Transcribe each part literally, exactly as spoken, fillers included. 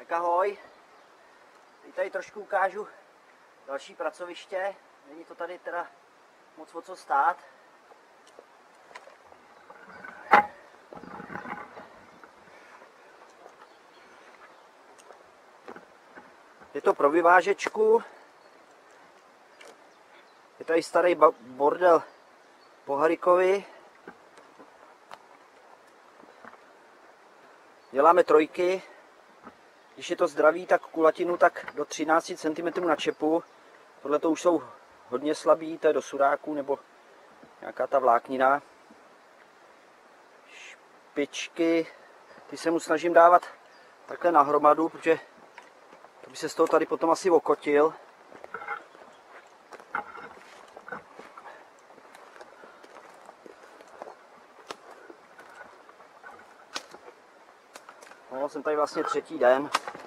Tak ahoj, teď tady trošku ukážu další pracoviště, není to tady teda moc o co stát. Je to pro vyvážečku, je tady starý bordel po Harikovi. Děláme trojky, když je to zdravý, tak kulatinu tak do třinácti centimetrů na čepu. Tohle to už jsou hodně slabý, to je do suráku nebo nějaká ta vláknina. Špičky, ty se mu snažím dávat takhle na hromadu, protože to by se z toho tady potom asi okotil. No, jsem tady vlastně třetí den.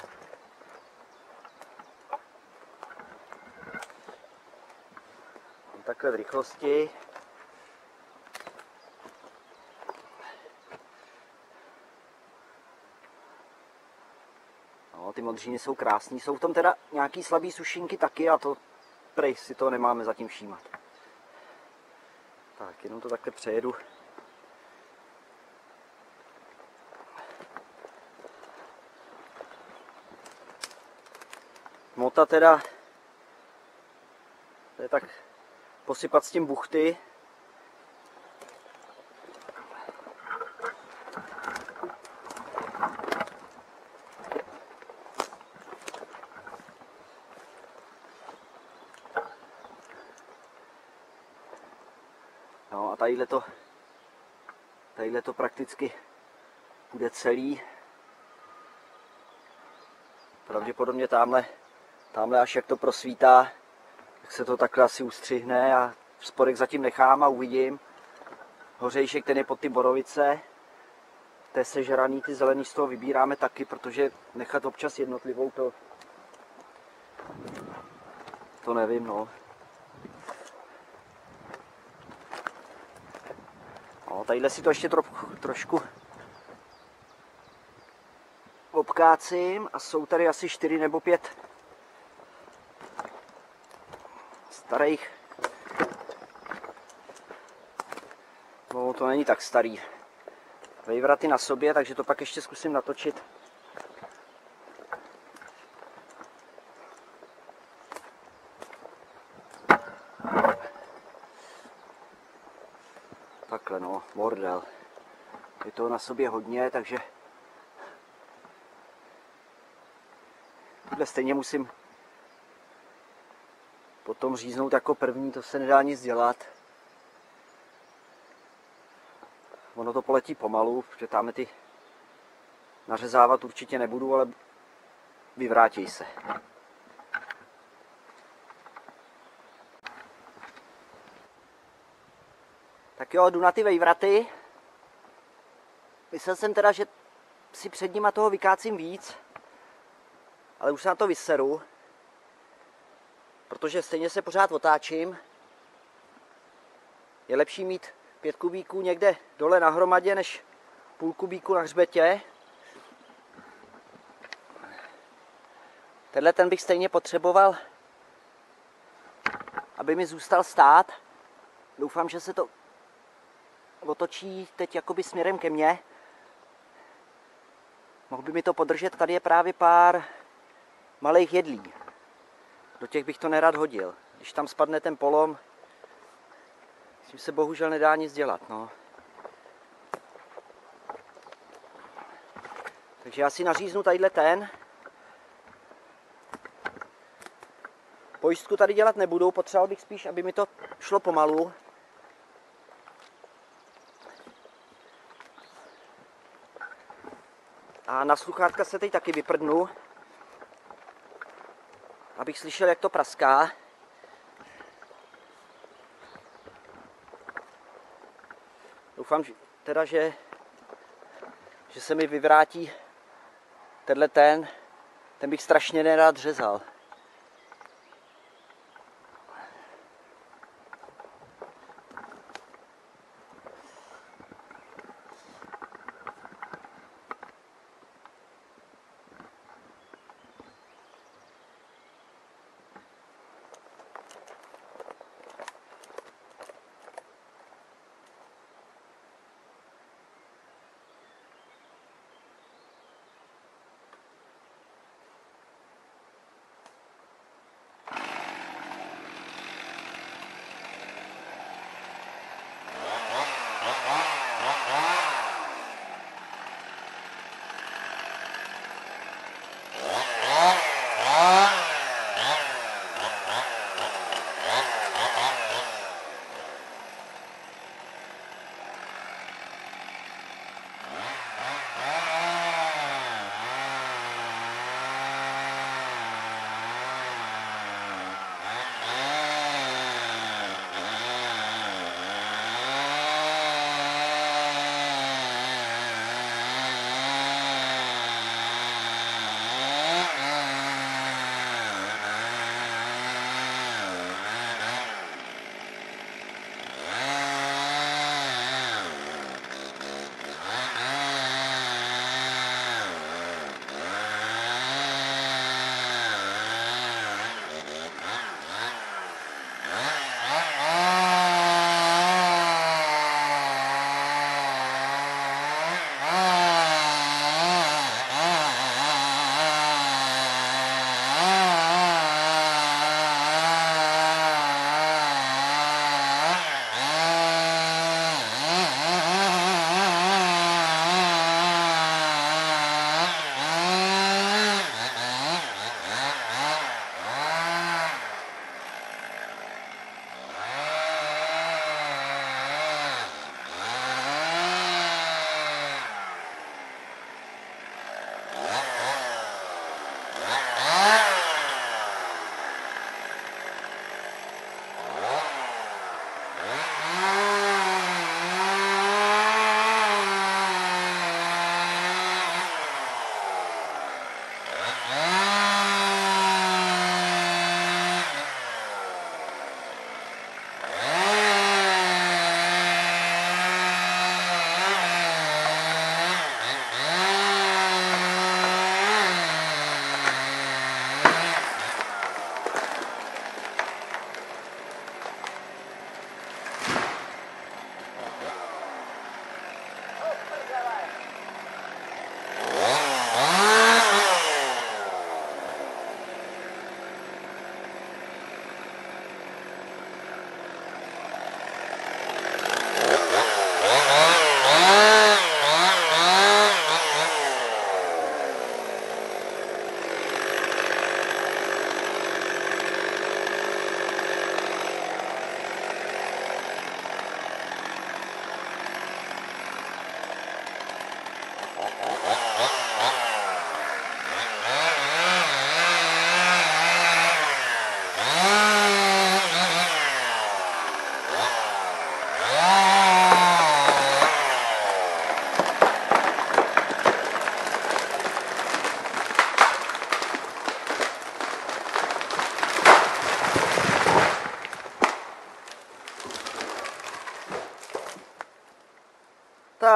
Takhle v rychlosti. No, ty modříny jsou krásný. Jsou v tom teda nějaký slabý sušinky taky a to prej si to nemáme zatím všímat. Tak, jenom to takhle přejedu. Mota teda, to je tak posypat s tím buchty. No a tadyhle to, tadyhle to prakticky bude celý. Pravděpodobně tamhle, tamhle až jak to prosvítá, tak se to takhle asi ustřihne a spodek zatím nechám a uvidím. Hořejšek, ten je pod ty borovice, to je sežraný, ty zelený z toho vybíráme taky, protože nechat občas jednotlivou to, to nevím, no. No, tadyhle si to ještě tro, trošku obkácím a jsou tady asi čtyři nebo pět starých. No, to není tak starý. Vejvraty na sobě, takže to pak ještě zkusím natočit. Takhle no, bordel. Je toho na sobě hodně, takže tohle stejně musím potom říznout jako první, to se nedá nic dělat. Ono to poletí pomalu, protože tam ty nařezávat určitě nebudu, ale vyvrátí se. Tak jo, jdu na ty vejvraty. Myslel jsem teda, že si před nima toho vykácím víc, ale už se na to vyseru, protože stejně se pořád otáčím. Je lepší mít pět kubíků někde dole na hromadě, než půl kubíku na hřbetě. Tenhle ten bych stejně potřeboval, aby mi zůstal stát. Doufám, že se to otočí teď jakoby směrem ke mně. Mohl by mi to podržet, tady je právě pár malých jedlí. Do těch bych to nerad hodil. Když tam spadne ten polom, s tím se bohužel nedá nic dělat. No. Takže já si naříznu tadyhle ten. Pojistku tady dělat nebudu, potřeboval bych spíš, aby mi to šlo pomalu. A na sluchátka se teď taky vyprdnu, abych slyšel, jak to praská. Doufám že, teda, že, že se mi vyvrátí tenhle ten, ten bych strašně nerad řezal.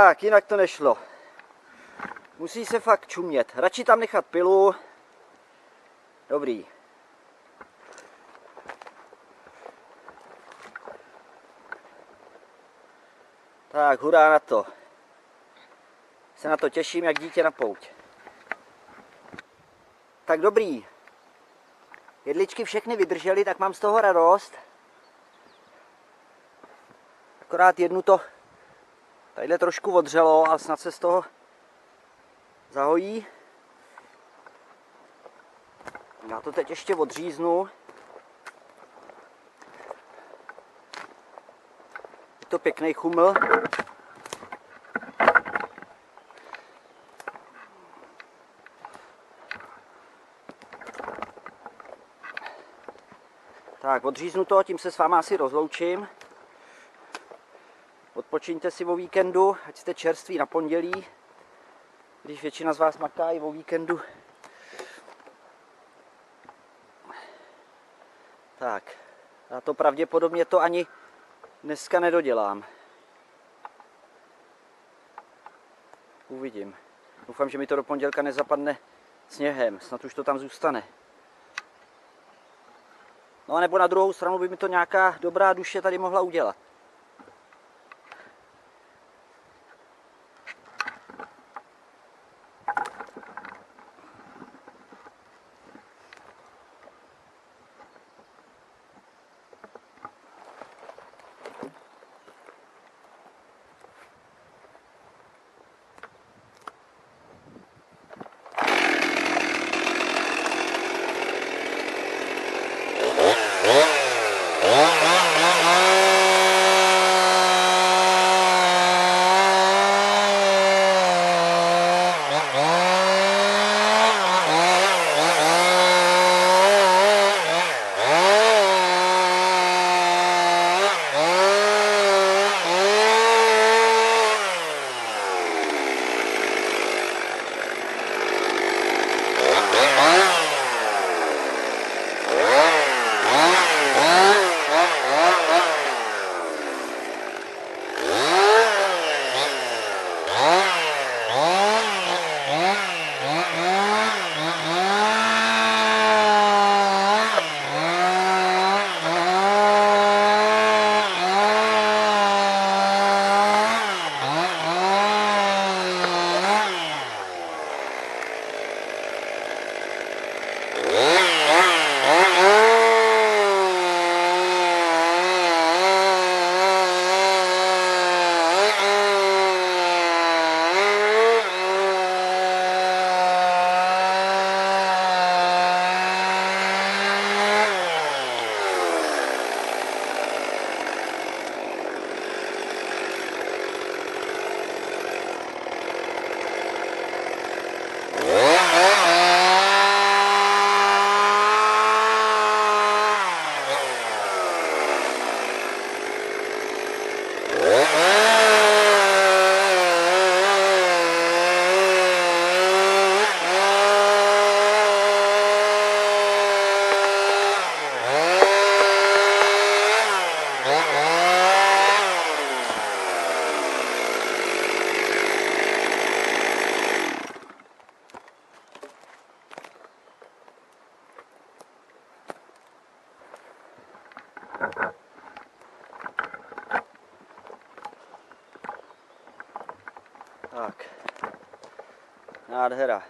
Tak, jinak to nešlo. Musí se fakt čumět. Radši tam nechat pilu. Dobrý. Tak, hurá na to. Se na to těším, jak dítě na pouť. Tak dobrý. Jedličky všechny vydržely, tak mám z toho radost. Akorát jednu to tadyhle trošku odřelo, ale snad se z toho zahojí. Já to teď ještě odříznu. Je to pěkný chuml. Tak, odříznu to, tím se s váma asi rozloučím. Odpočiňte si o víkendu, ať jste čerství na pondělí, když většina z vás maká i o víkendu. Tak, já to pravděpodobně to ani dneska nedodělám. Uvidím. Doufám, že mi to do pondělka nezapadne sněhem, snad už to tam zůstane. No a nebo na druhou stranu by mi to nějaká dobrá duše tady mohla udělat. Tak, nádhera.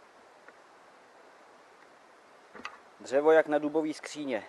Dřevo jak na dubové skříně.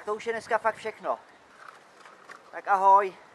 Tak to už je dneska fakt všechno. Tak ahoj.